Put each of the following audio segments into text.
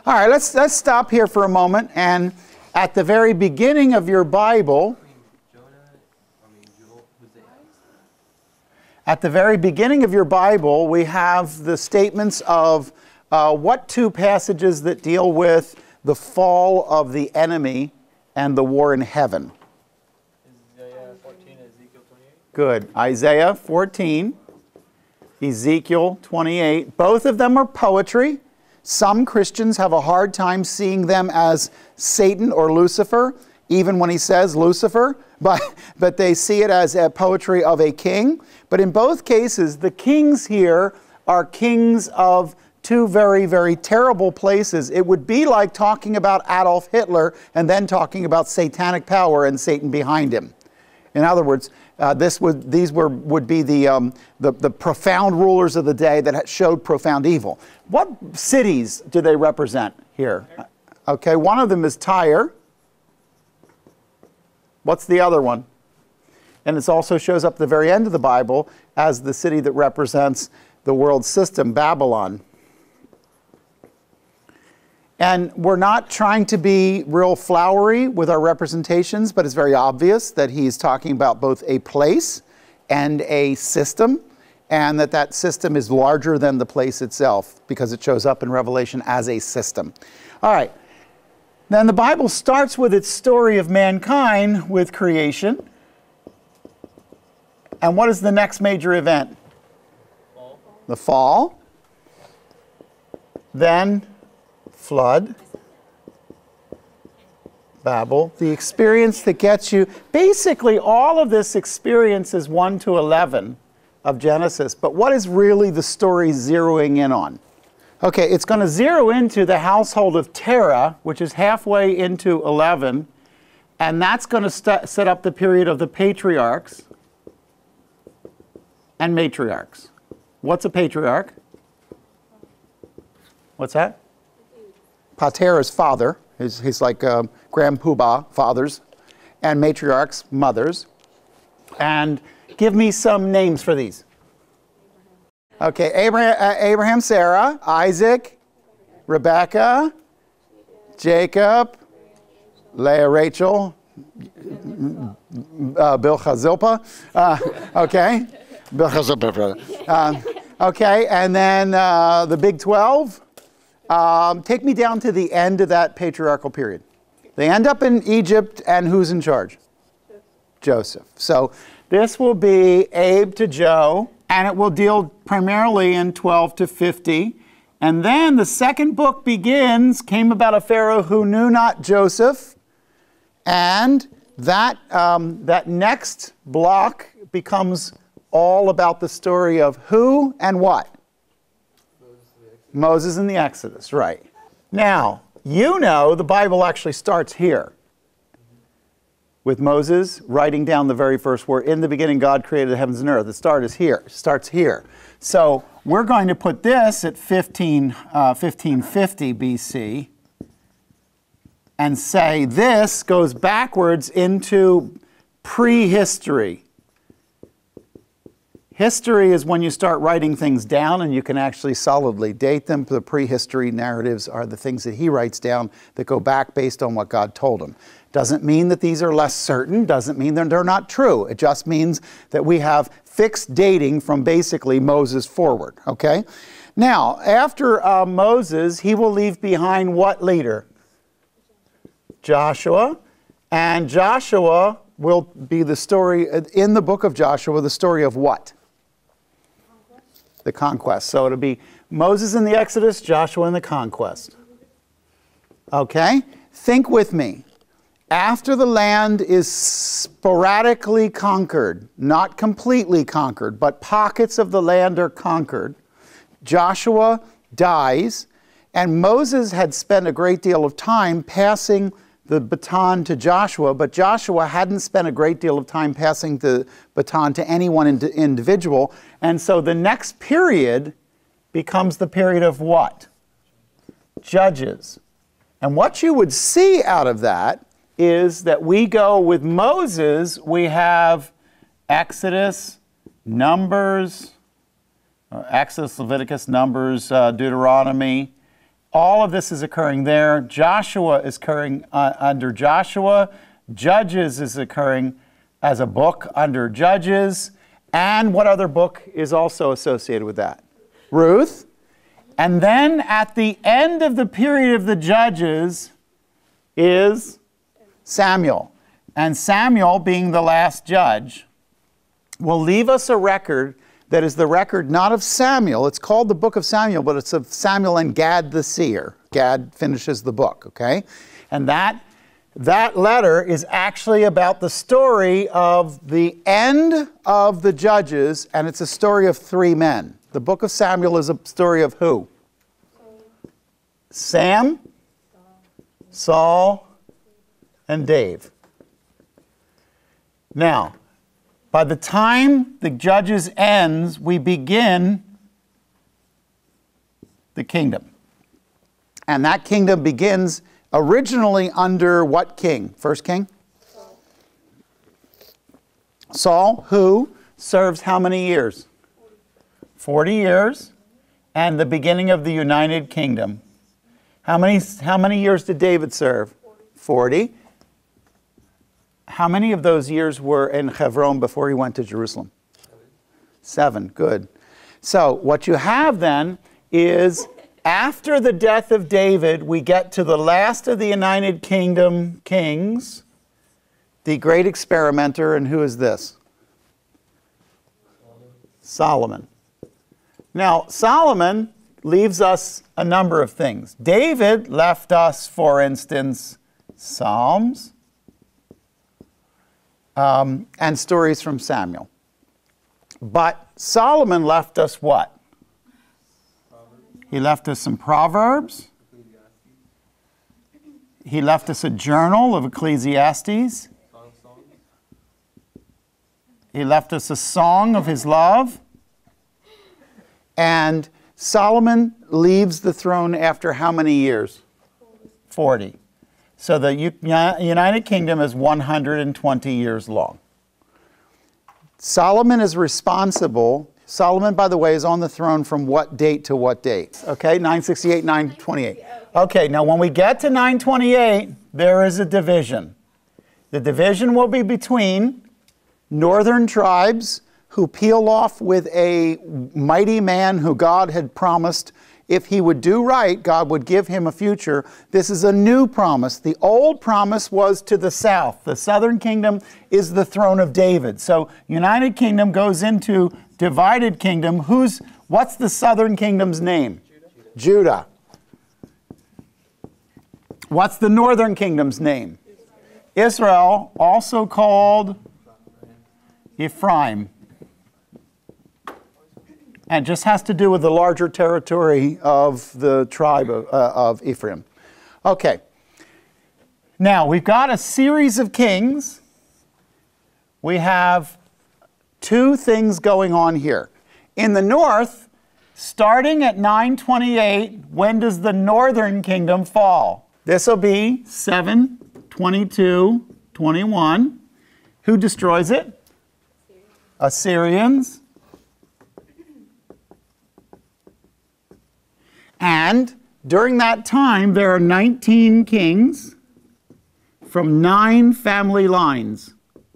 All right, let's stop here for a moment. And at the very beginning of your Bible, we have the statements of what two passages that deal with the fall of the enemy and the war in heaven. Isaiah 14, Ezekiel 28. Good. Isaiah 14, Ezekiel 28. Both of them are poetry. Some Christians have a hard time seeing them as Satan or Lucifer, even when he says Lucifer, but they see it as a poetry of a king. But in both cases, the kings here are kings of two very, very terrible places. It would be like talking about Adolf Hitler and then talking about satanic power and Satan behind him. In other words, these would be the profound rulers of the day that showed profound evil. What cities do they represent here? Okay, one of them is Tyre. What's the other one? And it also shows up at the very end of the Bible as the city that represents the world system, Babylon. And we're not trying to be real flowery with our representations, but it's very obvious that he's talking about both a place and a system, and that system is larger than the place itself because it shows up in Revelation as a system. All right. Then the Bible starts with its story of mankind with creation. And what is the next major event? Fall. The fall. Then flood, Babel, the experience that gets you, basically all of this experience is 1 to 11 of Genesis, but what is really the story zeroing in on? Okay, it's going to zero into the household of Terah, which is halfway into 11, and that's going to set up the period of the patriarchs and matriarchs. What's a patriarch? What's that? Pater is father. He's like grandpoobah, fathers, and matriarchs, mothers. And give me some names for these. Okay, Abraham, Sarah, Isaac, Rebecca, Jacob, Leah, Rachel, Bilhah, Zilpah. Okay, Bilhah, Zilpah. Okay, and then the Big 12. Take me down to the end of that patriarchal period. They end up in Egypt, and who's in charge? Joseph. So this will be Abe to Joe, and it will deal primarily in 12 to 50. And then the second book begins, came about a Pharaoh who knew not Joseph, and that next block becomes all about the story of who and what? Moses and the Exodus, right. Now, you know the Bible actually starts here with Moses writing down the very first word. In the beginning, God created the heavens and earth. The start is here. It starts here. So we're going to put this at 1550 BC and say this goes backwards into prehistory. History is when you start writing things down and you can actually solidly date them. The prehistory narratives are the things that he writes down that go back based on what God told him. Doesn't mean that these are less certain, doesn't mean that they're not true. It just means that we have fixed dating from basically Moses forward, okay? Now, after Moses, he will leave behind what leader? Joshua. And Joshua will be the story, in the book of Joshua, the story of what? The conquest. So it'll be Moses in the Exodus, Joshua in the conquest. Okay? Think with me. After the land is sporadically conquered, not completely conquered, but pockets of the land are conquered, Joshua dies, and Moses had spent a great deal of time passing the baton to Joshua, but Joshua hadn't spent a great deal of time passing the baton to any one individual, and so the next period becomes the period of what? Judges. And what you would see out of that is that we go with Moses, we have Exodus, Numbers, Exodus, Leviticus, Numbers, Deuteronomy, All of this is occurring there. Joshua is occurring under Joshua. Judges is occurring as a book under Judges. And what other book is also associated with that? Ruth. And then at the end of the period of the Judges is Samuel. And Samuel, being the last judge, will leave us a record that is the record not of Samuel. It's called the book of Samuel, but it's of Samuel and Gad the seer. Gad finishes the book, okay? And that letter is actually about the story of the end of the Judges, and it's a story of three men. The book of Samuel is a story of who? Sam, Saul, and Dave. Now, by the time the Judges ends, we begin the kingdom. And that kingdom begins originally under what king? First king? Saul, who serves how many years? 40 years. And the beginning of the United Kingdom. How many years did David serve? 40. How many of those years were in Hebron before he went to Jerusalem? 7. Good. So what you have then is after the death of David, we get to the last of the United Kingdom kings, the great experimenter, and who is this? Solomon. Now, Solomon leaves us a number of things. David left us, for instance, Psalms, and stories from Samuel. But Solomon left us what? He left us some Proverbs. He left us a journal of Ecclesiastes. He left us a song of his love. And Solomon leaves the throne after how many years? 40. So the United Kingdom is 120 years long. Solomon is responsible. Solomon, by the way, is on the throne from what date to what date? Okay, 968, 928. Okay, now when we get to 928, there is a division. The division will be between northern tribes who peel off with a mighty man who God had promised if he would do right, God would give him a future. This is a new promise. The old promise was to the south. The southern kingdom is the throne of David. So United Kingdom goes into divided kingdom. What's the southern kingdom's name? Judah. What's the northern kingdom's name? Israel, also called Ephraim. And just has to do with the larger territory of the tribe of Ephraim. Okay. Now, we've got a series of kings. We have two things going on here. In the north, starting at 928, when does the northern kingdom fall? This will be 722-21. Who destroys it? Assyrians. And during that time, there are 19 kings from 9 family lines.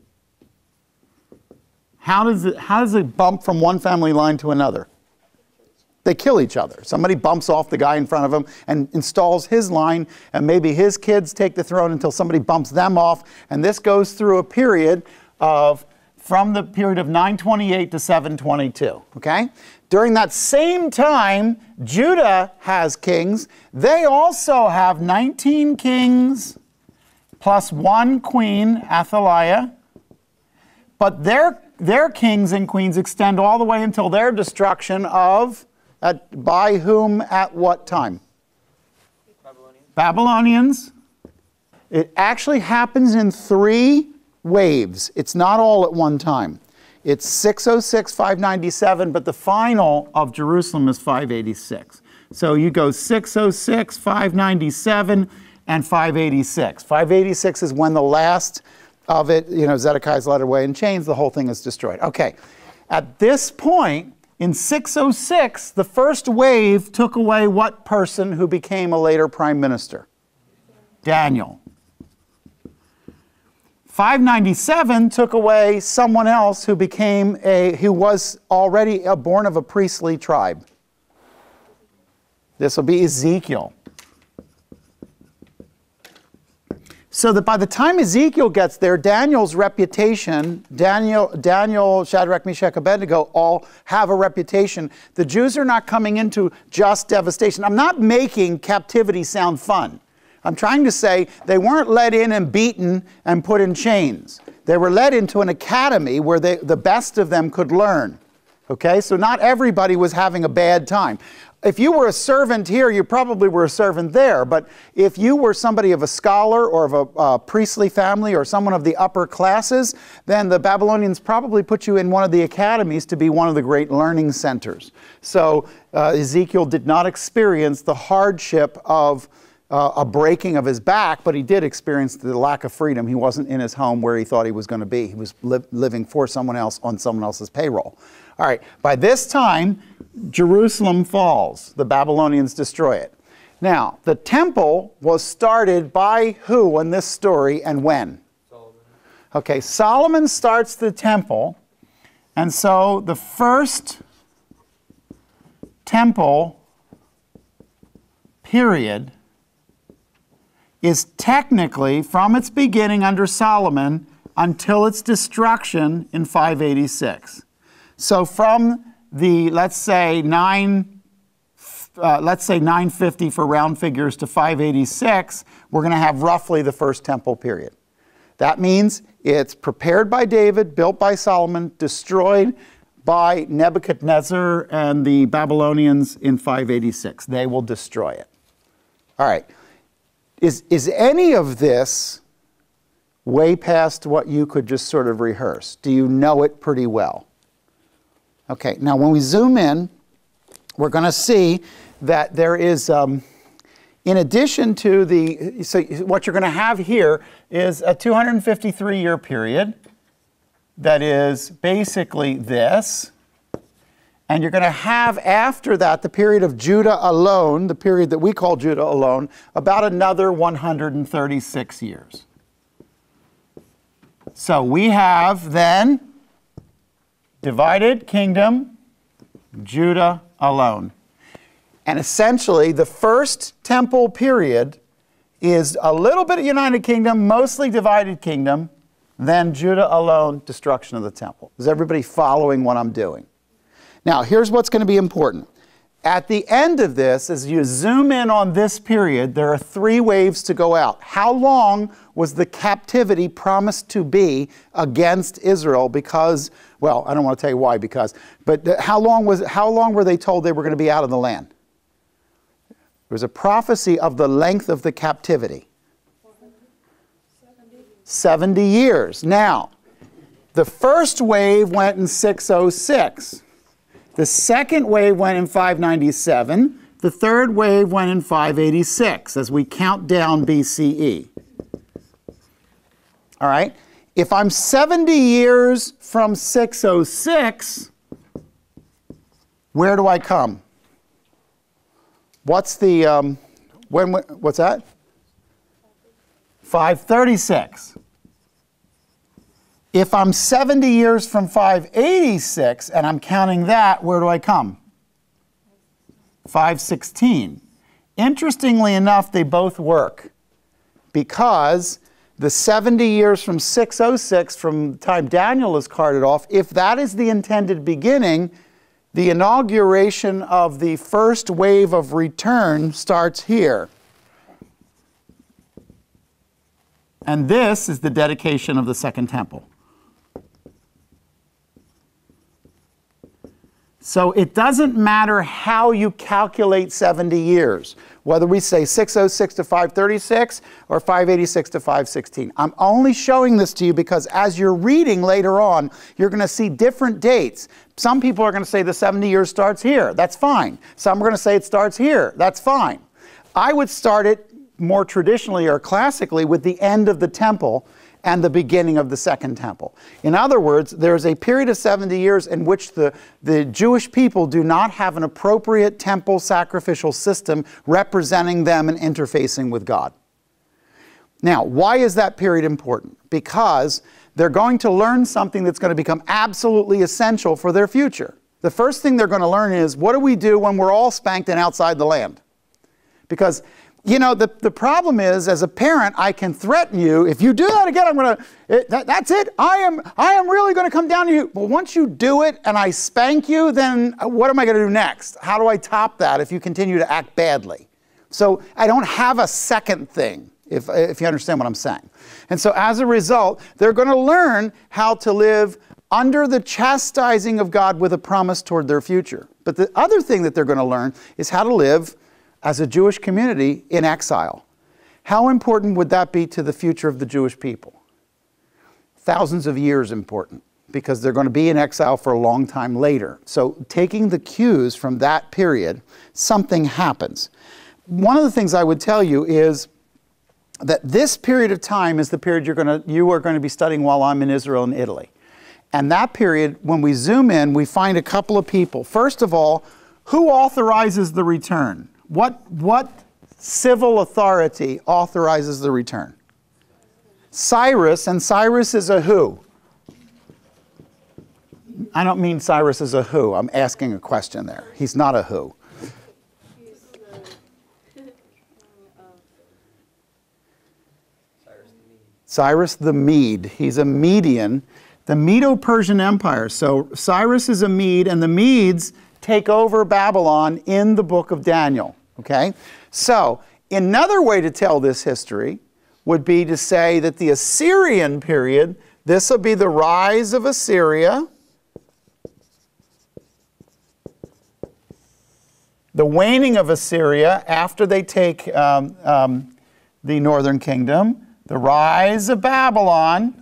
How does it bump from one family line to another? They kill each other. Somebody bumps off the guy in front of him and installs his line, and maybe his kids take the throne until somebody bumps them off. And this goes through a period from the period of 928 to 722, okay? During that same time, Judah has kings. They also have 19 kings plus 1 queen, Athaliah. But their kings and queens extend all the way until their destruction by whom at what time? Babylonians. It actually happens in 3 waves. It's not all at one time. It's 606, 597, but the final of Jerusalem is 586. So you go 606, 597, and 586. 586 is when the last of it, Zedekiah's led away in chains, the whole thing is destroyed. Okay, at this point, in 606, the first wave took away what person who became a later prime minister? Daniel. 597 took away someone else who was already born of a priestly tribe. This will be Ezekiel. So that by the time Ezekiel gets there, Daniel's reputation, Daniel, Shadrach, Meshach, Abednego, all have a reputation. The Jews are not coming into just devastation. I'm not making captivity sound fun. I'm trying to say they weren't led in and beaten and put in chains. They were led into an academy where the best of them could learn. Okay, so not everybody was having a bad time. If you were a servant here, you probably were a servant there. But if you were somebody of a scholar or of a priestly family or someone of the upper classes, then the Babylonians probably put you in one of the academies to be one of the great learning centers. So Ezekiel did not experience the hardship of a breaking of his back, but he did experience the lack of freedom. He wasn't in his home where he thought he was going to be. He was living for someone else on someone else's payroll. All right, by this time, Jerusalem falls. The Babylonians destroy it. Now, the temple was started by who in this story and when? Solomon. Okay, Solomon starts the temple, and so the first temple period is technically from its beginning under Solomon until its destruction in 586. So from the, let's say 950 for round figures to 586, we're going to have roughly the first temple period. That means it's prepared by David, built by Solomon, destroyed by Nebuchadnezzar and the Babylonians in 586. They will destroy it. All right. Is any of this way past what you could just sort of rehearse? Do you know it pretty well? Okay, now when we zoom in, we're going to see that there is, in addition to so what you're going to have here is a 253-year period that is basically this. And you're going to have after that, the period of Judah alone, the period that we call Judah alone, about another 136 years. So we have then divided kingdom, Judah alone. And essentially, the first temple period is a little bit of united kingdom, mostly divided kingdom, then Judah alone, destruction of the temple. Is everybody following what I'm doing? Now, here's what's going to be important. At the end of this, as you zoom in on this period, there are 3 waves to go out. How long was the captivity promised to be against Israel? Because, well, I don't want to tell you why, but how long were they told they were going to be out of the land? There was a prophecy of the length of the captivity. 70 years. Now, the first wave went in 606. The second wave went in 597. The third wave went in 586 as we count down BCE. All right? If I'm 70 years from 606, where do I come? What's the, what's that? 536. If I'm 70 years from 586, and I'm counting that, where do I come? 516. Interestingly enough, they both work because the 70 years from 606, from the time Daniel is carted off, if that is the intended beginning, the inauguration of the first wave of return starts here. And this is the dedication of the Second Temple. So it doesn't matter how you calculate 70 years, whether we say 606 to 536 or 586 to 516. I'm only showing this to you because as you're reading later on, you're going to see different dates. Some people are going to say the 70 years starts here. That's fine. Some are going to say it starts here. That's fine. I would start it more traditionally or classically with the end of the temple and the beginning of the Second Temple. In other words, there's a period of 70 years in which the Jewish people do not have an appropriate temple sacrificial system representing them and interfacing with God. Now, why is that period important? Because they're going to learn something that's going to become absolutely essential for their future. The first thing they're going to learn is, what do we do when we're all spanked and outside the land? Because, you know, the problem is, as a parent, I can threaten you. If you do that again, I'm going to, that's it. I am really going to come down to you. But once you do it and I spank you, then what am I going to do next? How do I top that if you continue to act badly? So I don't have a second thing, if you understand what I'm saying. And so as a result, they're going to learn how to live under the chastising of God with a promise toward their future. But the other thing that they're going to learn is how to live as a Jewish community in exile. How important would that be to the future of the Jewish people? Thousands of years important, because they're going to be in exile for a long time later. So taking the cues from that period, something happens. One of the things I would tell you is that this period of time is the period you are going to be studying while I'm in Israel and Italy. And that period, when we zoom in, we find a couple of people. First of all, who authorizes the return? What civil authority authorizes the return? Cyrus, and Cyrus is a who? I don't mean Cyrus is a who. I'm asking a question there. He's not a who. Cyrus the Mede. He's a Median. The Medo-Persian Empire. So Cyrus is a Mede, and the Medes take over Babylon in the book of Daniel. Okay? So another way to tell this history would be to say that the Assyrian period, this will be the rise of Assyria, the waning of Assyria after they take the northern kingdom, the rise of Babylon.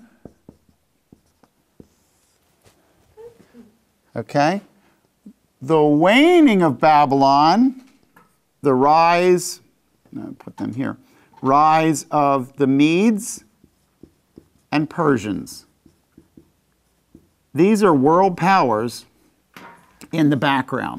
Okay? The waning of Babylon, the rise, I'll put them here, rise of the Medes and Persians. These are world powers in the background.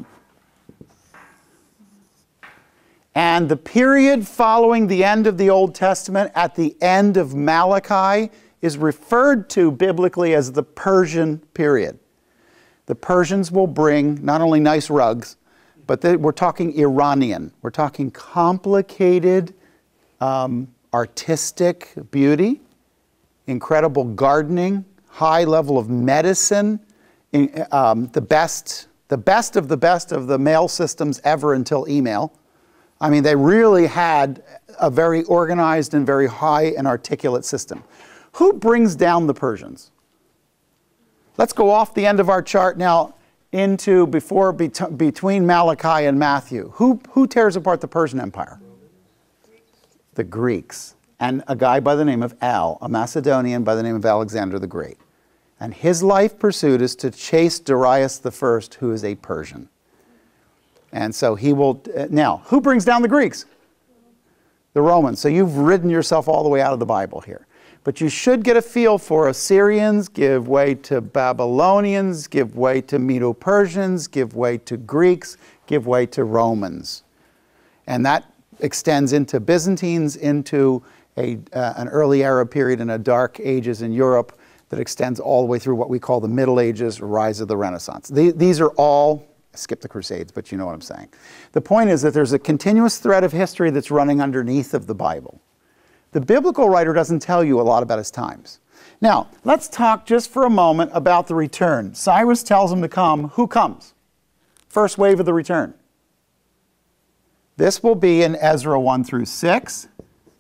And the period following the end of the Old Testament, at the end of Malachi, is referred to biblically as the Persian period. The Persians will bring not only nice rugs, but we're talking Iranian. We're talking complicated, artistic beauty, incredible gardening, high level of medicine, the best of the best of the mail systems ever until email. I mean, they really had a very organized and very high and articulate system. Who brings down the Persians? Let's go off the end of our chart now into between Malachi and Matthew. Who tears apart the Persian Empire? The Greeks. And a guy by the name of a Macedonian by the name of Alexander the Great. And his life pursuit is to chase Darius I, who is a Persian. And so he will, now, who brings down the Greeks? The Romans. So you've ridden yourself all the way out of the Bible here. But you should get a feel for Assyrians, give way to Babylonians, give way to Medo-Persians, give way to Greeks, give way to Romans. And that extends into Byzantines, into an early Arab period and a dark ages in Europe that extends all the way through what we call the Middle Ages, rise of the Renaissance. These are all, skip the Crusades, but you know what I'm saying. The point is that there's a continuous thread of history that's running underneath of the Bible. The biblical writer doesn't tell you a lot about his times. Now, let's talk just for a moment about the return. Cyrus tells him to come. Who comes? First wave of the return. This will be in Ezra 1 through 6.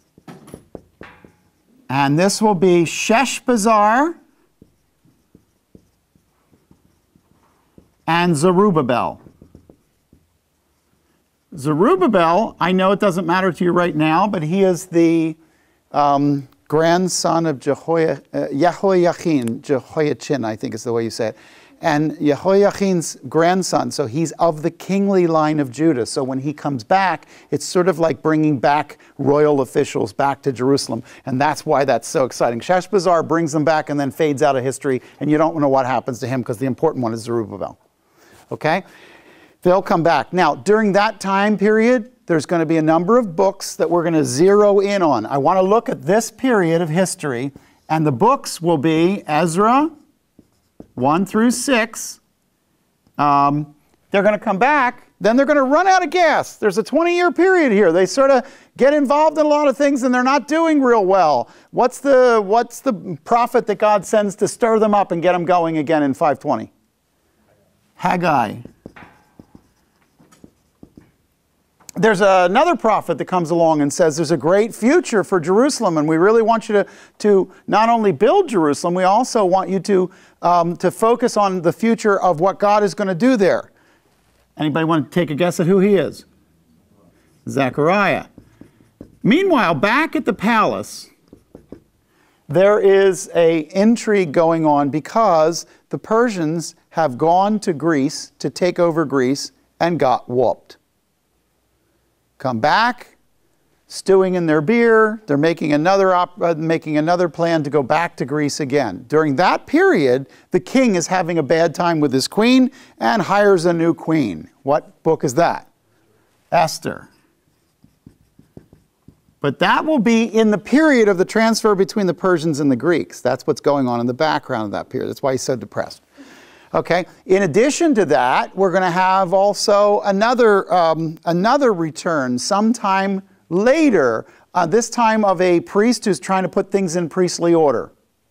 And this will be Sheshbazzar and Zerubbabel. Zerubbabel, I know it doesn't matter to you right now, but he is the grandson of Jehoiachin, I think is the way you say it. and Jehoiachin's grandson. So he's of the kingly line of Judah. So when he comes back, it's sort of like bringing back royal officials back to Jerusalem. And that's why that's so exciting. Sheshbazzar brings them back and then fades out of history. And you don't know what happens to him because the important one is Zerubbabel. Okay? They'll come back. Now, during that time period, there's going to be a number of books that we're going to zero in on. I want to look at this period of history. And the books will be Ezra 1 through 6. They're going to come back. Then they're going to run out of gas. There's a 20-year period here. They sort of get involved in a lot of things and they're not doing real well. What's the prophet that God sends to stir them up and get them going again in 520? Haggai. There's another prophet that comes along and says there's a great future for Jerusalem, and we really want you to not only build Jerusalem, we also want you to focus on the future of what God is going to do there. Anybody want to take a guess at who he is? Zechariah. Meanwhile, back at the palace, there is an intrigue going on because the Persians have gone to Greece to take over Greece and got whooped. Come back, stewing in their beer. They're making another plan to go back to Greece again. During that period, the king is having a bad time with his queen and hires a new queen. What book is that? Esther. But that will be in the period of the transfer between the Persians and the Greeks. That's what's going on in the background of that period. That's why he's so depressed. Okay. In addition to that, we're going to have also another return sometime later, this time of a priest who's trying to put things in priestly order.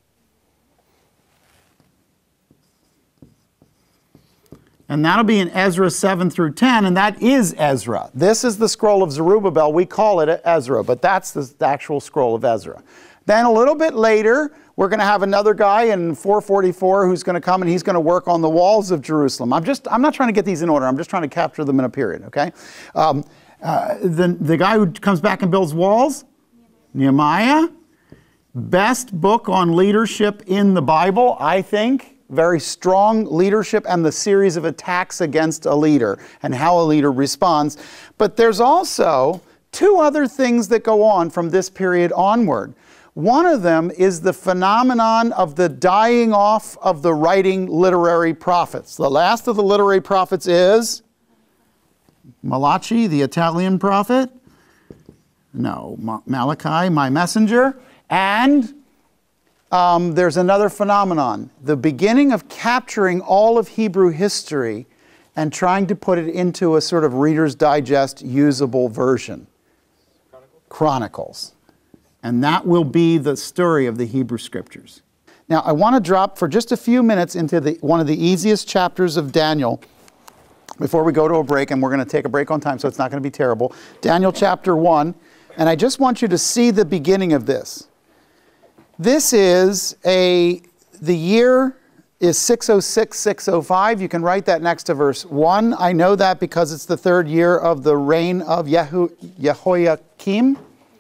And that'll be in Ezra 7 through 10, and that is Ezra. This is the scroll of Zerubbabel. We call it Ezra, but that's the actual scroll of Ezra. Then a little bit later, we're going to have another guy in 444 who's going to come and he's going to work on the walls of Jerusalem. I'm not trying to get these in order. I'm just trying to capture them in a period, okay? The guy who comes back and builds walls, Nehemiah. Best book on leadership in the Bible, I think. Very strong leadership and the series of attacks against a leader and how a leader responds. But there's also two other things that go on from this period onward. One of them is the phenomenon of the dying off of the writing literary prophets. The last of the literary prophets is Malachi, the Italian prophet. No, Malachi, my messenger. And there's another phenomenon. The beginning of capturing all of Hebrew history and trying to put it into a sort of Reader's Digest usable version. Chronicles. And that will be the story of the Hebrew Scriptures. Now, I want to drop for just a few minutes into one of the easiest chapters of Daniel before we go to a break, and we're going to take a break on time, so it's not going to be terrible. Daniel chapter 1, and I just want you to see the beginning of this. This is the year is 606, 605. You can write that next to verse 1. I know that because it's the third year of the reign of Jehoiakim,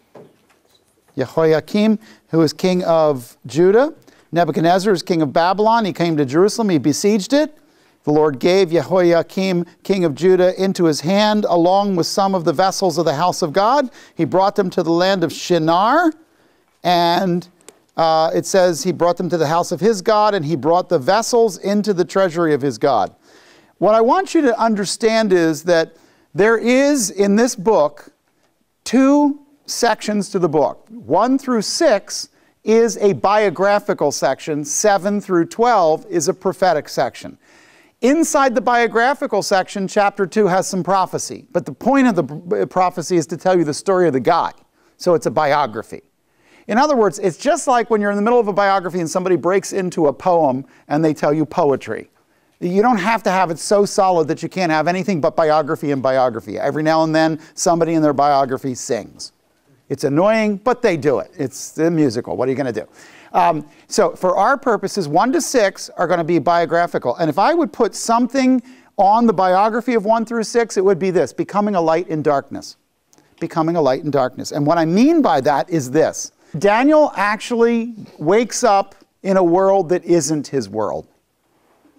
who is king of Judah. Nebuchadnezzar is king of Babylon. He came to Jerusalem. He besieged it. The Lord gave Jehoiakim, king of Judah, into his hand, along with some of the vessels of the house of God. He brought them to the land of Shinar, and it says he brought them to the house of his God, and he brought the vessels into the treasury of his God. What I want you to understand is that there is, in this book, two sections to the book. 1 through 6 is a biographical section. 7 through 12 is a prophetic section. Inside the biographical section, chapter 2 has some prophecy. But the point of the prophecy is to tell you the story of the guy. So it's a biography. In other words, it's just like when you're in the middle of a biography and somebody breaks into a poem and they tell you poetry. You don't have to have it so solid that you can't have anything but biography and biography. Every now and then, somebody in their biography sings. It's annoying, but they do it. It's the musical. What are you going to do? So for our purposes, 1 to 6 are going to be biographical. And if I would put something on the biography of 1 through 6, it would be this: becoming a light in darkness. Becoming a light in darkness. And what I mean by that is this. Daniel actually wakes up in a world that isn't his world.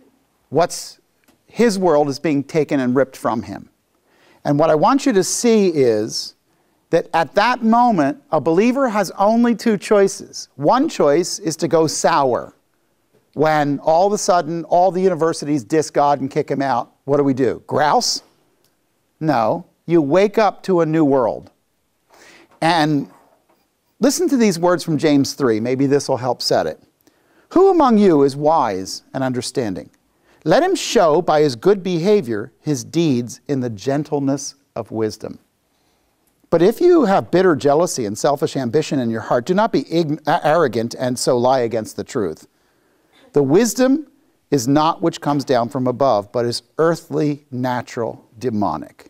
his world is being taken and ripped from him. And what I want you to see is that at that moment, a believer has only two choices. One choice is to go sour. When all of a sudden, all the universities diss God and kick him out, what do? Grouse? No. You wake up to a new world. And listen to these words from James 3. Maybe this will help set it. Who among you is wise and understanding? Let him show by his good behavior his deeds in the gentleness of wisdom. But if you have bitter jealousy and selfish ambition in your heart, do not be arrogant and so lie against the truth. The wisdom is not which comes down from above, but is earthly, natural, demonic.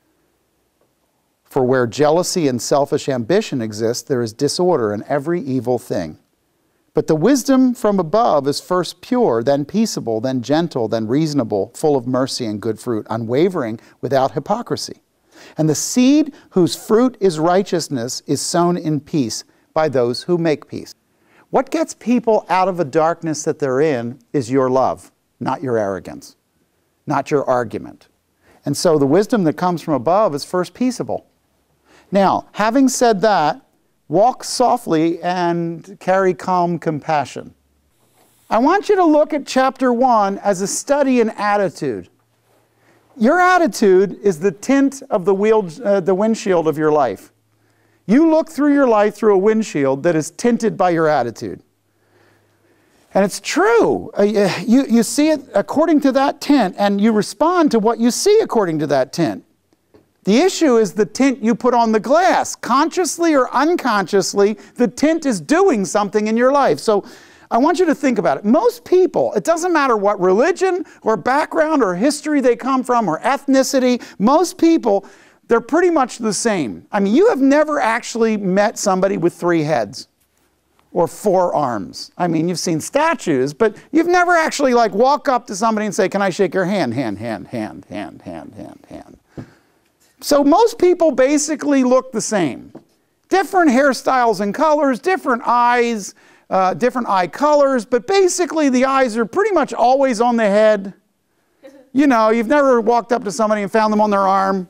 For where jealousy and selfish ambition exist, there is disorder in every evil thing. But the wisdom from above is first pure, then peaceable, then gentle, then reasonable, full of mercy and good fruit, unwavering, without hypocrisy. And the seed whose fruit is righteousness is sown in peace by those who make peace. What gets people out of the darkness that they're in is your love, not your arrogance, not your argument. And so the wisdom that comes from above is first peaceable. Now, having said that, walk softly and carry calm compassion. I want you to look at chapter 1 as a study in attitude. Your attitude is the tint of the windshield of your life. You look through your life through a windshield that is tinted by your attitude. And it's true. You see it according to that tint, and you respond to what you see according to that tint. The issue is the tint you put on the glass. Consciously or unconsciously, the tint is doing something in your life. So I want you to think about it. Most people, it doesn't matter what religion or background or history they come from or ethnicity, most people, they're pretty much the same. I mean, you have never actually met somebody with 3 heads or 4 arms. I mean, you've seen statues, but you've never actually like walk up to somebody and say, can I shake your hand? Hand, hand, hand, hand, hand, hand, hand. So most people basically look the same. Different hairstyles and colors, different eyes, different eye colors, but basically the eyes are pretty much always on the head. You know, you've never walked up to somebody and found them on their arm.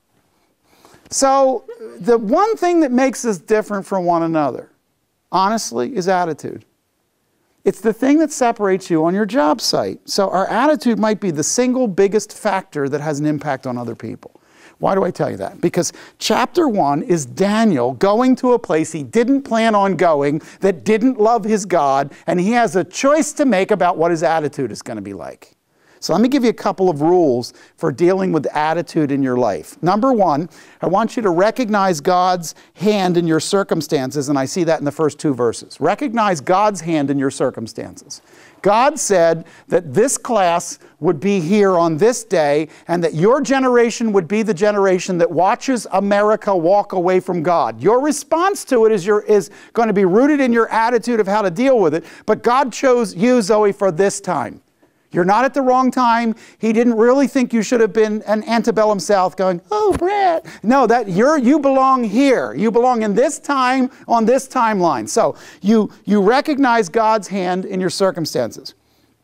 So the one thing that makes us different from one another, honestly, is attitude. It's the thing that separates you on your job site. So our attitude might be the single biggest factor that has an impact on other people. Why do I tell you that? Because chapter 1 is Daniel going to a place he didn't plan on going, that didn't love his God, and he has a choice to make about what his attitude is going to be like. So let me give you a couple of rules for dealing with attitude in your life. Number 1, I want you to recognize God's hand in your circumstances, and I see that in the first 2 verses. Recognize God's hand in your circumstances. God said that this class would be here on this day, and that your generation would be the generation that watches America walk away from God. Your response to it is going to be rooted in your attitude of how to deal with it, but God chose you, Zoe, for this time. You're not at the wrong time. He didn't really think you should have been an antebellum South going, oh, Brett. No, you belong here. You belong in this time, on this timeline. So you recognize God's hand in your circumstances.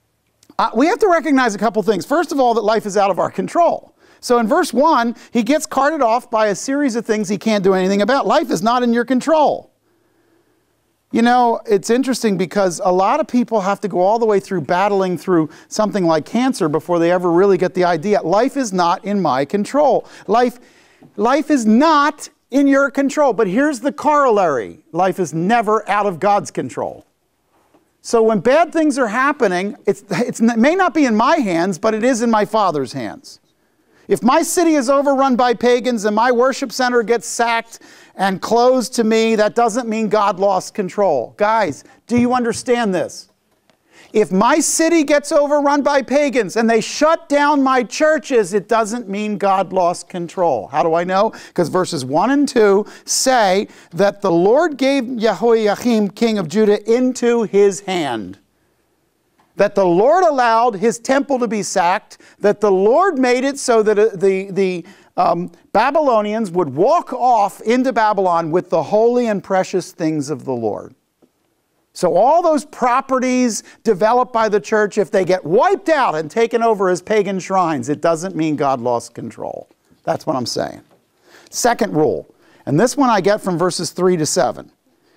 We have to recognize a couple things. First of all, that life is out of our control. So in verse 1, he gets carted off by a series of things he can't do anything about. Life is not in your control. You know, it's interesting because a lot of people have to go all the way through battling through something like cancer before they ever really get the idea. Life is not in my control. Life is not in your control. But here's the corollary. Life is never out of God's control. So when bad things are happening, it may not be in my hands, but it is in my Father's hands. If my city is overrun by pagans and my worship center gets sacked and closed to me, that doesn't mean God lost control. Guys, do you understand this? If my city gets overrun by pagans and they shut down my churches, it doesn't mean God lost control. How do I know? Because verses 1 and 2 say that the Lord gave Jehoiakim, king of Judah, into his hand. That the Lord allowed his temple to be sacked, that the Lord made it so that the Babylonians would walk off into Babylon with the holy and precious things of the Lord. So all those properties developed by the church, if they get wiped out and taken over as pagan shrines, it doesn't mean God lost control. That's what I'm saying. Second rule, and this one I get from verses 3 to 7.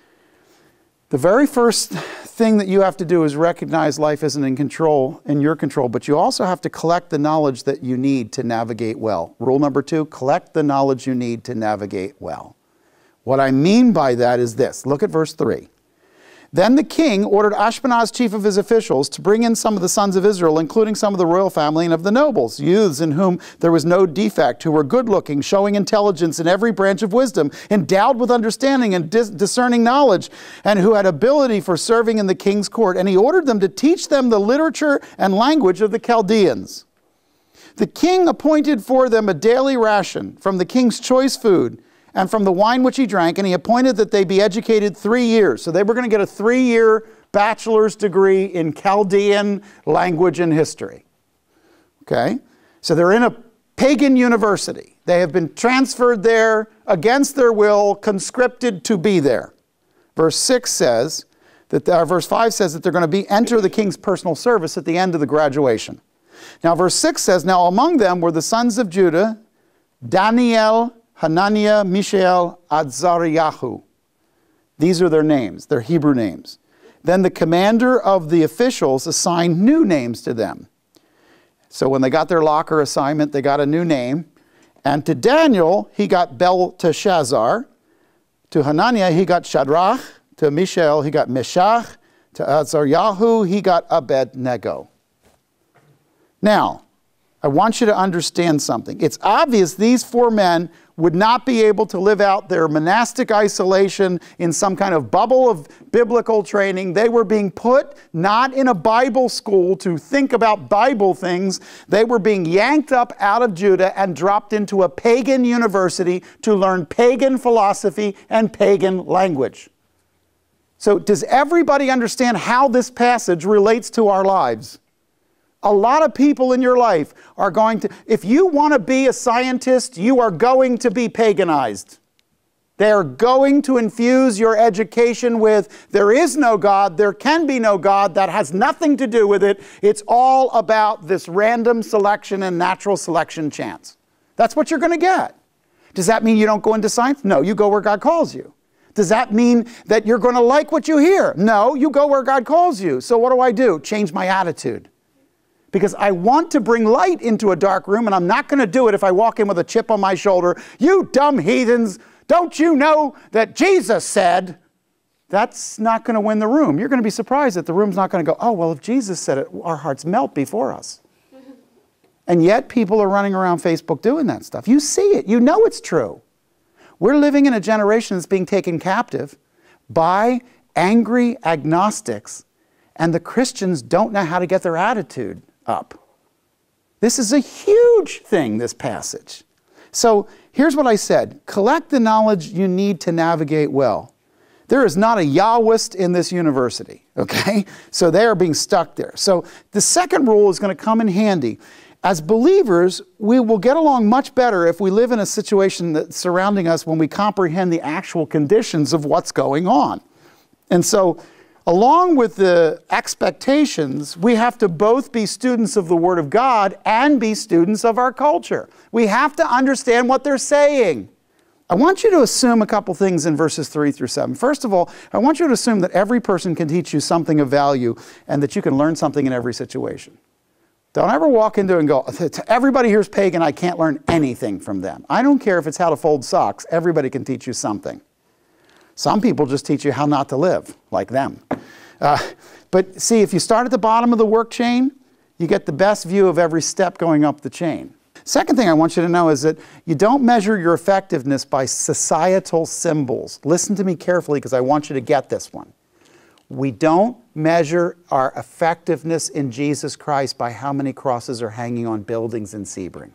The very first thing that you have to do is recognize life isn't in your control, but you also have to collect the knowledge that you need to navigate well. Rule number 2, collect the knowledge you need to navigate well. What I mean by that is this. Look at verse 3. Then the king ordered Ashpenaz, chief of his officials, to bring in some of the sons of Israel, including some of the royal family and of the nobles, youths in whom there was no defect, who were good-looking, showing intelligence in every branch of wisdom, endowed with understanding and discerning knowledge, and who had ability for serving in the king's court. And he ordered them to teach them the literature and language of the Chaldeans. The king appointed for them a daily ration from the king's choice food, and from the wine which he drank, and he appointed that they be educated 3 years. So they were going to get a 3-year bachelor's degree in Chaldean language and history. Okay? So they're in a pagan university. They have been transferred there against their will, conscripted to be there. Verse 6 says that, verse 5 says that they're going to enter the king's personal service at the end of the graduation. Now verse 6 says, now among them were the sons of Judah, Daniel, Hananiah, Mishael, Azariahu. These are their names, their Hebrew names. Then the commander of the officials assigned new names to them. So when they got their locker assignment, they got a new name. And to Daniel, he got Belteshazzar. To Hananiah, he got Shadrach. To Mishael, he got Meshach. To Azariahu, he got Abednego. Now, I want you to understand something. It's obvious these 4 men would not be able to live out their monastic isolation in some kind of bubble of biblical training. They were being put not in a Bible school to think about Bible things. They were being yanked up out of Judah and dropped into a pagan university to learn pagan philosophy and pagan language. So does everybody understand how this passage relates to our lives? A lot of people in your life are going to, if you want to be a scientist, you are going to be paganized. They are going to infuse your education with, there is no God, there can be no God, that has nothing to do with it. It's all about this random selection and natural selection chance. That's what you're going to get. Does that mean you don't go into science? No, you go where God calls you. Does that mean that you're going to like what you hear? No, you go where God calls you. So what do? Change my attitude. Because I want to bring light into a dark room, and I'm not going to do it if I walk in with a chip on my shoulder. You dumb heathens, don't you know that Jesus said? That's not going to win the room. You're going to be surprised that the room's not going to go, oh, well, if Jesus said it, our hearts melt before us. And yet people are running around Facebook doing that stuff. You see it. You know it's true. We're living in a generation that's being taken captive by angry agnostics, and the Christians don't know how to get their attitude up. This is a huge thing, this passage. So here's what I said. Collect the knowledge you need to navigate well. There is not a Yahwist in this university, okay? So they are being stuck there. So the second rule is going to come in handy. As believers, we will get along much better if we live in a situation that's surrounding us when we comprehend the actual conditions of what's going on. And so along with the expectations, we have to both be students of the Word of God and be students of our culture. We have to understand what they're saying. I want you to assume a couple things in verses 3 through 7. First of all, I want you to assume that every person can teach you something of value and that you can learn something in every situation. Don't ever walk into it and go, everybody here's pagan, I can't learn anything from them. I don't care if it's how to fold socks, everybody can teach you something. Some people just teach you how not to live, like them. But see, if you start at the bottom of the work chain, you get the best view of every step going up the chain. Second thing I want you to know is that you don't measure your effectiveness by societal symbols. Listen to me carefully because I want you to get this one. We don't measure our effectiveness in Jesus Christ by how many crosses are hanging on buildings in Sebring.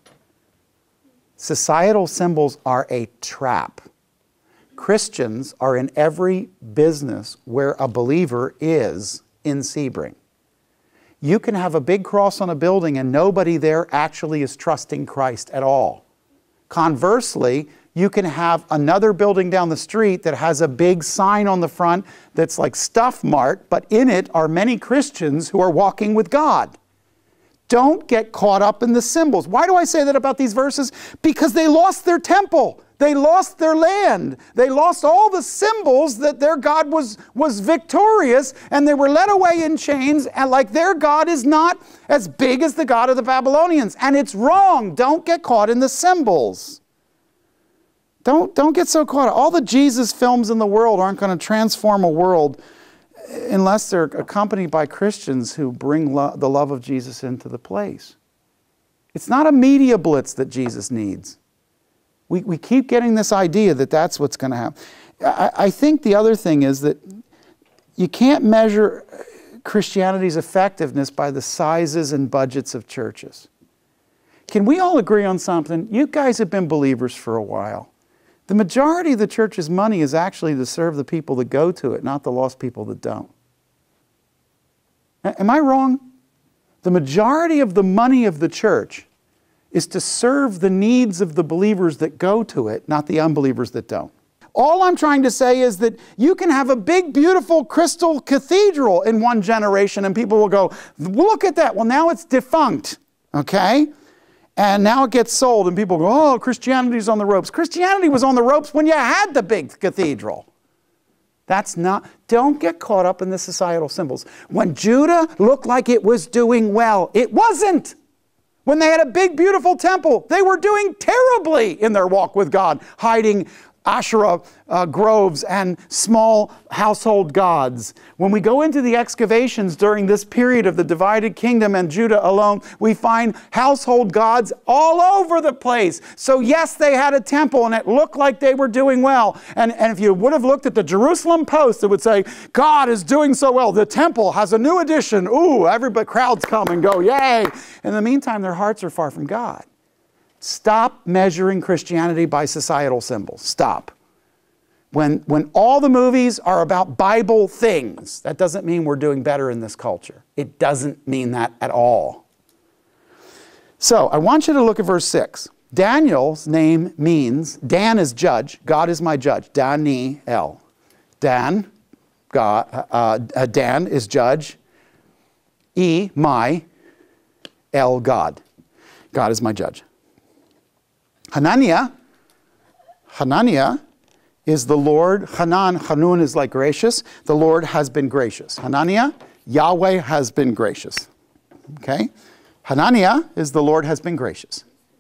Societal symbols are a trap. Christians are in every business where a believer is in Sebring. You can have a big cross on a building and nobody there actually is trusting Christ at all. Conversely, You can have another building down the street that has a big sign on the front that's like Stuff Mart, but in it are many Christians who are walking with God. Don't get caught up in the symbols. Why do I say that about these verses? Because they lost their temple. They lost their land. They lost all the symbols that their God was victorious, and they were led away in chains, and like their God is not as big as the God of the Babylonians. And it's wrong. Don't get caught in the symbols. Don't get so caught up. All the Jesus films in the world aren't going to transform a world unless they're accompanied by Christians who bring the love of Jesus into the place. It's not a media blitz that Jesus needs. We keep getting this idea that that's what's going to happen. I think the other thing is that you can't measure Christianity's effectiveness by the sizes and budgets of churches. Can we all agree on something? You guys have been believers for a while. The majority of the church's money is actually to serve the people that go to it, not the lost people that don't. Am I wrong? The majority of the money of the church is to serve the needs of the believers that go to it, not the unbelievers that don't. All I'm trying to say is that you can have a big, beautiful crystal cathedral in one generation and people will go, look at that. Well, now it's defunct, okay? And now it gets sold and people go, oh, Christianity's on the ropes. Christianity was on the ropes when you had the big cathedral. That's not, don't get caught up in the societal symbols. When Judah looked like it was doing well, it wasn't. When they had a big, beautiful temple, they were doing terribly in their walk with God, hiding Asherah groves and small household gods. When we go into the excavations during this period of the divided kingdom and Judah alone, we find household gods all over the place. So yes, they had a temple and it looked like they were doing well. And if you would have looked at the Jerusalem Post, it would say, God is doing so well. The temple has a new addition. Ooh, everybody, crowds come and go, yay. In the meantime, their hearts are far from God. Stop measuring Christianity by societal symbols. Stop. When all the movies are about Bible things, that doesn't mean we're doing better in this culture. It doesn't mean that at all. So I want you to look at verse 6. Daniel's name means, Dan is judge, God is my judge. Daniel. Dan, God, Dan is judge. My, El, God. God is my judge. Hananiah is the Lord. Hanun is like gracious. The Lord has been gracious. Hananiah, Yahweh has been gracious. Okay? Hananiah is the Lord has been gracious.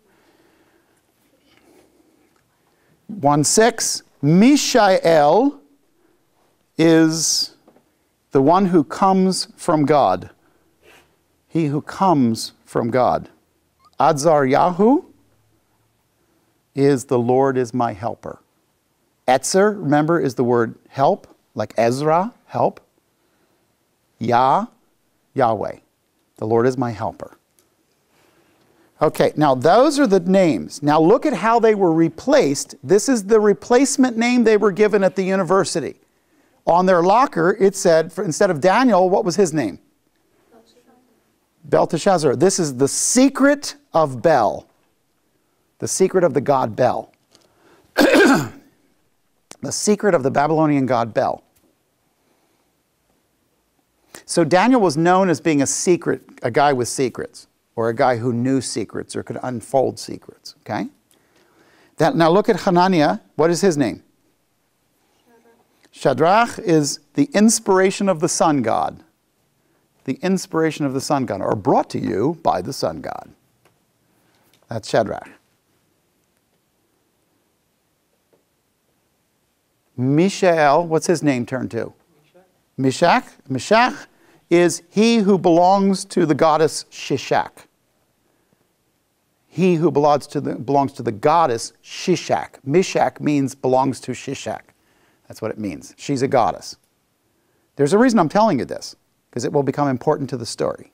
1:6, Mishael is the one who comes from God. He who comes from God. Azaryahu is the Lord is my helper. Etzer, remember, is the word help, like Ezra, help. Yahweh, the Lord is my helper. Okay, now those are the names. Now look at how they were replaced. This is the replacement name they were given at the university. On their locker, it said, instead of Daniel, what was his name? Belteshazzar. This is the secret of Bel. The secret of the god Bel. The secret of the Babylonian god Bel. So Daniel was known as being a guy with secrets, or a guy who knew secrets or could unfold secrets. Okay? Now look at Hananiah. What is his name? Shadrach is the inspiration of the sun god. The inspiration of the sun god, or brought to you by the sun god. That's Shadrach. Mishael, what's his name turned to? Meshach. Meshach is he who belongs to the goddess Shishak. He who belongs to the goddess Shishak. Meshach means belongs to Shishak. That's what it means. She's a goddess. There's a reason I'm telling you this, because it will become important to the story.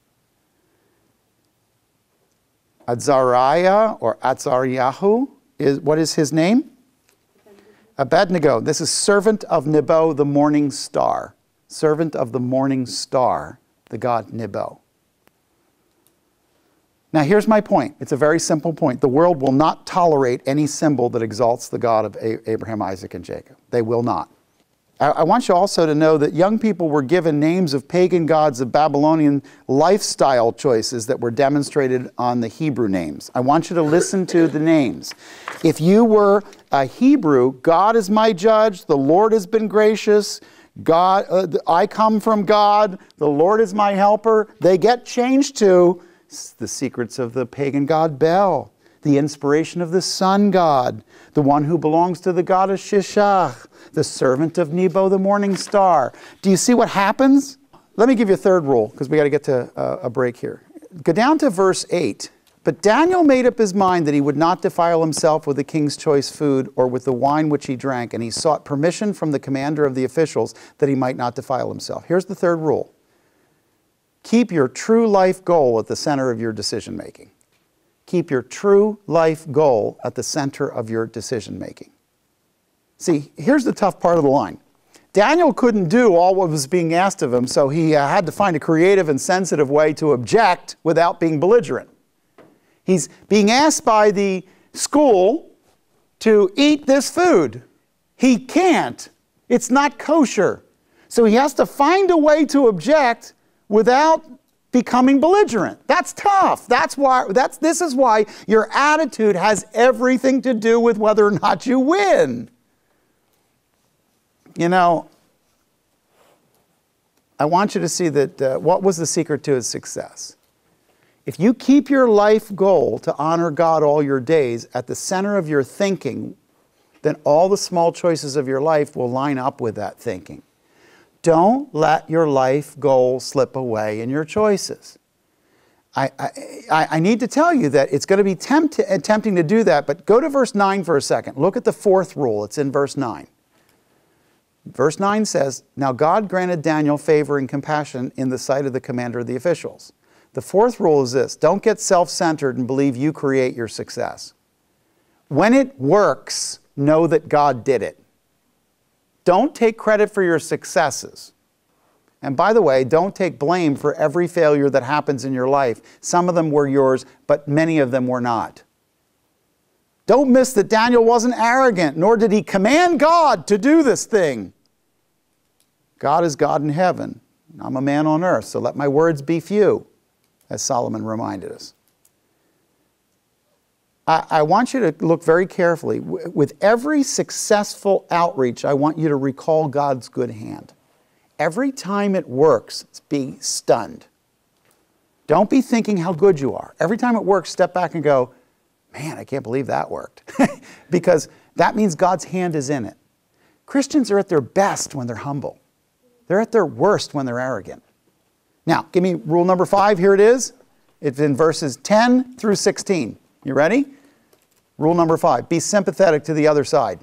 Azariah or Azaryahu what is his name? Abednego. This is servant of Nebo, the morning star. Servant of the morning star, the god Nebo. Now here's my point. It's a very simple point. The world will not tolerate any symbol that exalts the God of Abraham, Isaac, and Jacob. They will not. I want you also to know that young people were given names of pagan gods of Babylonian lifestyle choices that were demonstrated on the Hebrew names. I want you to listen to the names. If you were a Hebrew, God is my judge, the Lord has been gracious, God, I come from God, the Lord is my helper. They get changed to the secrets of the pagan god Bel, the inspiration of the sun god, the one who belongs to the goddess Shishak, the servant of Nebo, the morning star. Do you see what happens? Let me give you a third rule, because we got to get to a break here. Go down to verse 8. But Daniel made up his mind that he would not defile himself with the king's choice food or with the wine which he drank, and he sought permission from the commander of the officials that he might not defile himself. Here's the third rule. Keep your true life goal at the center of your decision making. Keep your true life goal at the center of your decision making. See, here's the tough part of the line. Daniel couldn't do all what was being asked of him, so he had to find a creative and sensitive way to object without being belligerent. He's being asked by the school to eat this food. He can't. It's not kosher. So he has to find a way to object without becoming belligerent. That's tough. This is why your attitude has everything to do with whether or not you win. You know, I want you to see that what was the secret to his success? If you keep your life goal to honor God all your days at the center of your thinking, then all the small choices of your life will line up with that thinking. Don't let your life goal slip away in your choices. I need to tell you that it's going to be tempting to do that, but go to verse 9 for a second. Look at the fourth rule. It's in verse 9. Verse 9 says, Now God granted Daniel favor and compassion in the sight of the commander of the officials. The fourth rule is this: don't get self-centered and believe you create your success. When it works, know that God did it. Don't take credit for your successes. And by the way, don't take blame for every failure that happens in your life. Some of them were yours, but many of them were not. Don't miss that Daniel wasn't arrogant, nor did he command God to do this thing. God is God in heaven. I'm a man on earth, so let my words be few, as Solomon reminded us. I want you to look very carefully. With every successful outreach, I want you to recall God's good hand. Every time it works, be stunned. Don't be thinking how good you are. Every time it works, step back and go, man, I can't believe that worked. Because that means God's hand is in it. Christians are at their best when they're humble. They're at their worst when they're arrogant. Now, give me rule number 5. Here it is. It's in verses 10 through 16. You ready? Rule number 5. Be sympathetic to the other side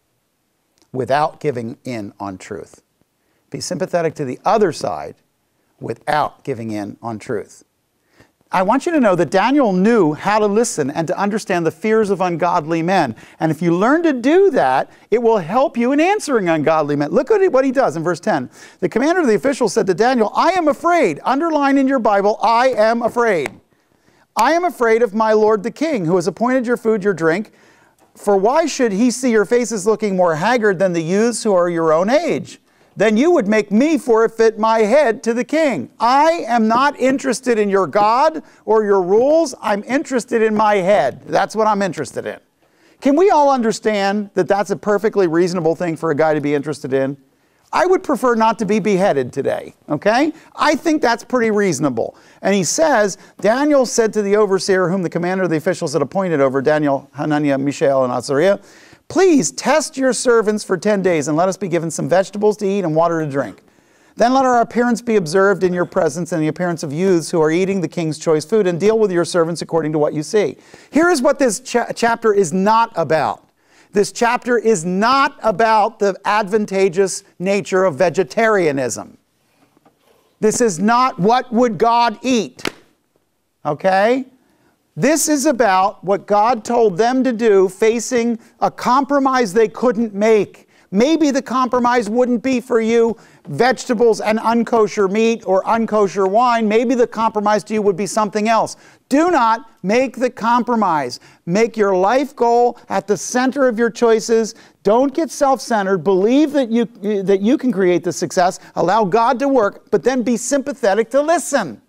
without giving in on truth. Be sympathetic to the other side without giving in on truth. I want you to know that Daniel knew how to listen and to understand the fears of ungodly men. And if you learn to do that, it will help you in answering ungodly men. Look at what he does in verse 10. The commander of the officials said to Daniel, I am afraid. Underline in your Bible, I am afraid. I am afraid of my lord the king, who has appointed your food, your drink. For why should he see your faces looking more haggard than the youths who are your own age? Then you would make me forfeit my head to the king. I am not interested in your God or your rules. I'm interested in my head. That's what I'm interested in. Can we all understand that that's a perfectly reasonable thing for a guy to be interested in? I would prefer not to be beheaded today, okay? I think that's pretty reasonable. And he says, Daniel said to the overseer whom the commander of the officials had appointed over Daniel, Hananiah, Mishael, and Azariah, please test your servants for 10 days and let us be given some vegetables to eat and water to drink. Then let our appearance be observed in your presence and the appearance of youths who are eating the king's choice food, and deal with your servants according to what you see. Here is what this chapter is not about. This chapter is not about the advantageous nature of vegetarianism. This is not what would God eat, okay? This is about what God told them to do, facing a compromise they couldn't make. Maybe the compromise wouldn't be for you vegetables and unkosher meat or unkosher wine, maybe the compromise to you would be something else. Do not make the compromise. Make your life goal at the center of your choices. Don't get self-centered. Believe that you can create the success. Allow God to work, but then be sympathetic to listen.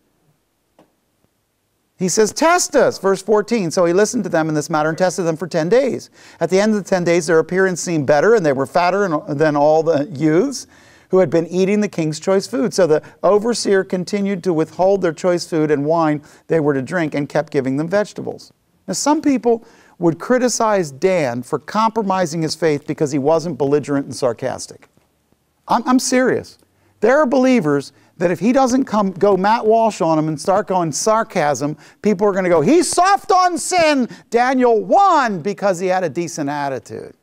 He says, test us, verse 14. So he listened to them in this matter and tested them for 10 days. At the end of the 10 days, their appearance seemed better, and they were fatter than all the youths who had been eating the king's choice food. So the overseer continued to withhold their choice food and wine they were to drink and kept giving them vegetables. Now, some people would criticize Dan for compromising his faith because he wasn't belligerent and sarcastic. I'm serious. There are believers that if he doesn't go Matt Walsh on him and start going sarcasm, people are going to go, he's soft on sin. Daniel won because he had a decent attitude.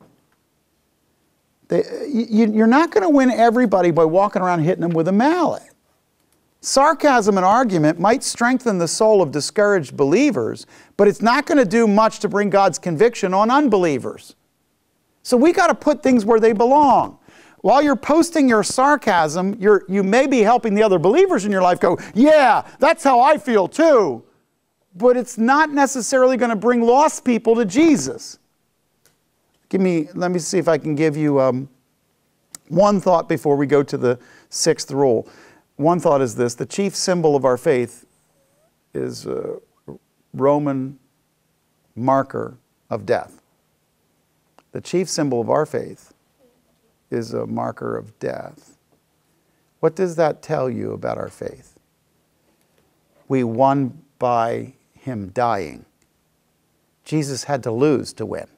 You're not going to win everybody by walking around hitting them with a mallet. Sarcasm and argument might strengthen the soul of discouraged believers, but it's not going to do much to bring God's conviction on unbelievers. So we got to put things where they belong. While you're posting your sarcasm, you may be helping the other believers in your life go, yeah, that's how I feel too. But it's not necessarily going to bring lost people to Jesus. Let me see if I can give you one thought before we go to the sixth rule. One thought is this: the chief symbol of our faith is a Roman marker of death. The chief symbol of our faith is a marker of death. What does that tell you about our faith? We won by him dying. Jesus had to lose to win.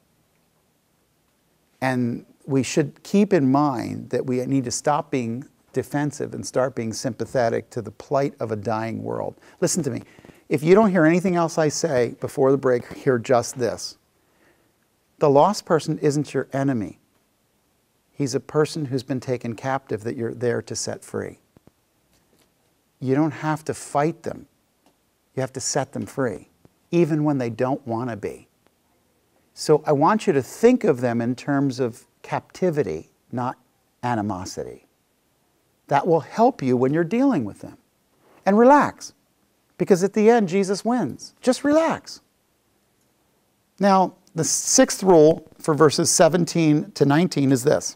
And we should keep in mind that we need to stop being defensive and start being sympathetic to the plight of a dying world. Listen to me. If you don't hear anything else I say before the break, hear just this. The lost person isn't your enemy. He's a person who's been taken captive that you're there to set free. You don't have to fight them. You have to set them free, even when they don't want to be. So I want you to think of them in terms of captivity, not animosity. That will help you when you're dealing with them. And relax, because at the end, Jesus wins. Just relax. Now, the sixth rule for verses 17 to 19 is this.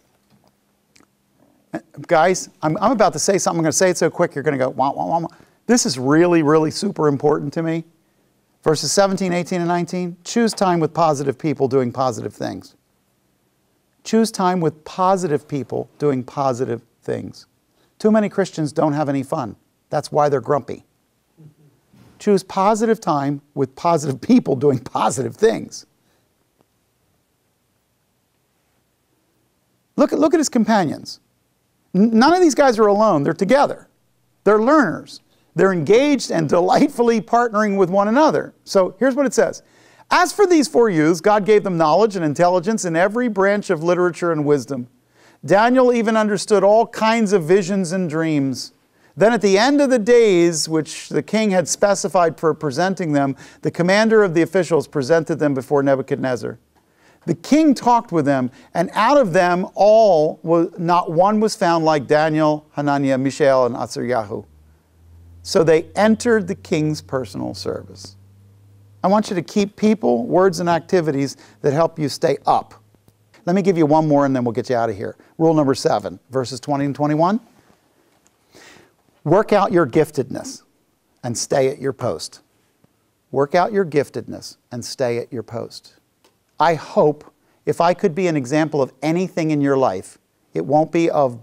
Guys, I'm about to say something. I'm going to say it so quick, you're going to go, wah, wah, wah, wah. This is really, really super important to me. Verses 17, 18, and 19. Choose time with positive people doing positive things. Choose time with positive people doing positive things. Too many Christians don't have any fun. That's why they're grumpy. Choose positive time with positive people doing positive things. Look at his companions. None of these guys are alone. They're together. They're learners. They're engaged and delightfully partnering with one another. So here's what it says. As for these four youths, God gave them knowledge and intelligence in every branch of literature and wisdom. Daniel even understood all kinds of visions and dreams. Then at the end of the days, which the king had specified for presenting them, the commander of the officials presented them before Nebuchadnezzar. The king talked with them, and out of them all, not one was found like Daniel, Hananiah, Mishael, and Azariah. So they entered the king's personal service. I want you to keep people, words, and activities that help you stay up. Let me give you one more and then we'll get you out of here. Rule number 7, verses 20 and 21. Work out your giftedness and stay at your post. Work out your giftedness and stay at your post. I hope if I could be an example of anything in your life, it won't be of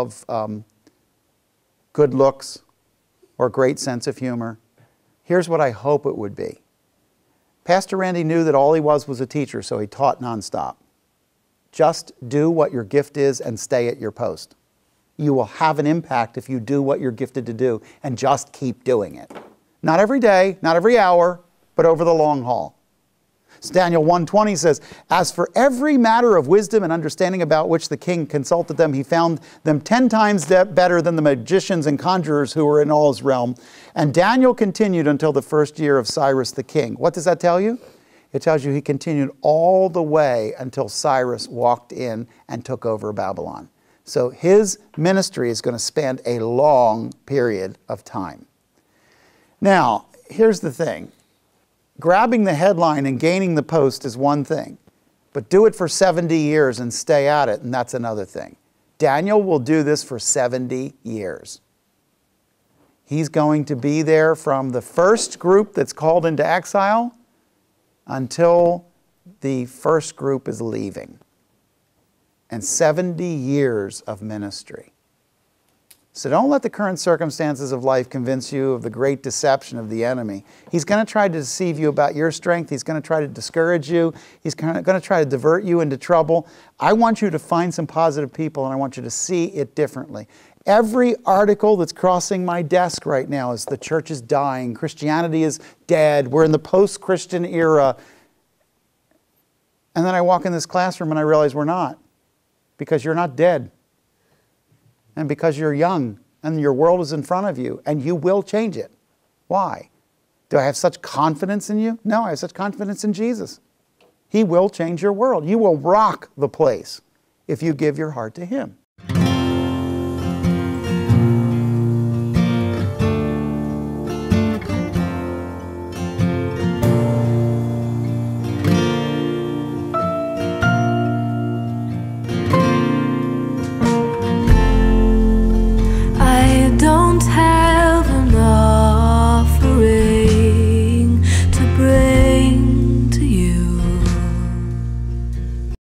good looks or great sense of humor. Here's what I hope it would be. Pastor Randy knew that all he was a teacher, so he taught nonstop. Just do what your gift is and stay at your post. You will have an impact if you do what you're gifted to do and just keep doing it. Not every day, not every hour, but over the long haul. So Daniel 1:20 says, as for every matter of wisdom and understanding about which the king consulted them, he found them 10 times better than the magicians and conjurers who were in all his realm. And Daniel continued until the first year of Cyrus the king. What does that tell you? It tells you he continued all the way until Cyrus walked in and took over Babylon. So his ministry is going to span a long period of time. Now, here's the thing. Grabbing the headline and gaining the post is one thing, but do it for 70 years and stay at it, and that's another thing. Daniel will do this for 70 years. He's going to be there from the first group that's called into exile until the first group is leaving. And 70 years of ministry. So don't let the current circumstances of life convince you of the great deception of the enemy. He's going to try to deceive you about your strength. He's going to try to discourage you. He's going to try to divert you into trouble. I want you to find some positive people, and I want you to see it differently. Every article that's crossing my desk right now is the church is dying, Christianity is dead, we're in the post-Christian era. And then I walk in this classroom and I realize we're not. Because you're not dead. And because you're young and your world is in front of you and you will change it. Why? Do I have such confidence in you? No, I have such confidence in Jesus. He will change your world. You will rock the place if you give your heart to Him.